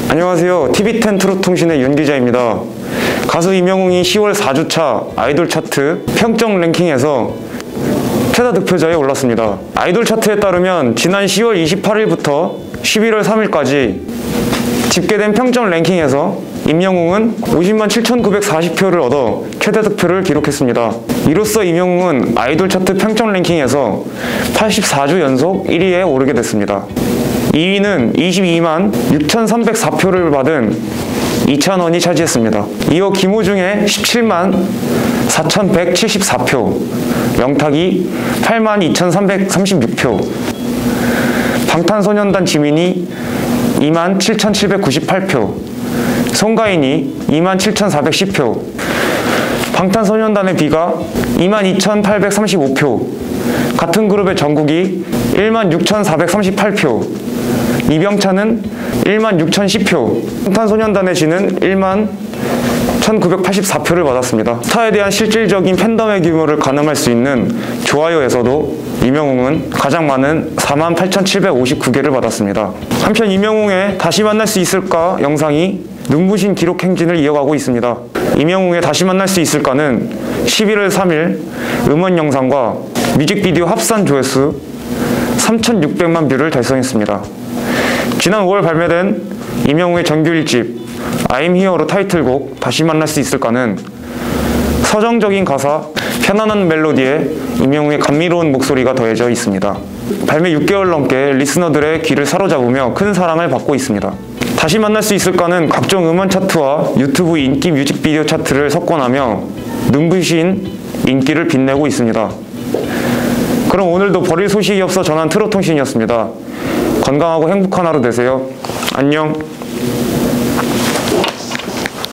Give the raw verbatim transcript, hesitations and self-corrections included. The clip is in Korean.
안녕하세요. 티비텐 트롯통신의 윤 기자입니다. 가수 임영웅이 시월 사 주차 아이돌 차트 평점 랭킹에서 최다 득표자에 올랐습니다. 아이돌 차트에 따르면 지난 시월 이십팔일부터 십일월 삼일까지 집계된 평점 랭킹에서 임영웅은 오십만 칠천구백사십 표를 얻어 최대 득표를 기록했습니다. 이로써 임영웅은 아이돌 차트 평점 랭킹에서 팔십사 주 연속 일 위에 오르게 됐습니다. 이 위는 이십이만 육천삼백사 표를 받은 이찬원이 차지했습니다. 이어 김호중의 십칠만 사천백칠십사 표, 영탁이 팔만 이천삼백삼십육 표, 방탄소년단 지민이 이만 칠천칠백구십팔 표, 송가인이 이만 칠천사백십 표, 방탄소년단의 비가 이만 이천팔백삼십오 표, 같은 그룹의 정국이 일만 육천사백삼십팔 표, 이병찬은 일만 육천십 표, 방탄소년단의 지는 일만 천구백팔십사 표를 받았습니다. 스타에 대한 실질적인 팬덤의 규모를 가늠할 수 있는 좋아요에서도 임영웅은 가장 많은 사만 팔천칠백오십구 개를 받았습니다. 한편 임영웅의 다시 만날 수 있을까 영상이 눈부신 기록 행진을 이어가고 있습니다. 임영웅의 다시 만날 수 있을까는 십일월 삼일 음원 영상과 뮤직비디오 합산 조회수 삼천육백만 뷰를 달성했습니다. 지난 오월 발매된 임영웅의 정규 일 집 I'm Here로 타이틀곡 다시 만날 수 있을까는 서정적인 가사, 편안한 멜로디에 임영웅의 감미로운 목소리가 더해져 있습니다. 발매 육 개월 넘게 리스너들의 귀를 사로잡으며 큰 사랑을 받고 있습니다. 다시 만날 수 있을까는 각종 음원 차트와 유튜브 인기 뮤직비디오 차트를 석권하며 눈부신 인기를 빛내고 있습니다. 그럼 오늘도 버릴 소식이 없어 전한 트롯통신이었습니다. 건강하고 행복한 하루 되세요. 안녕.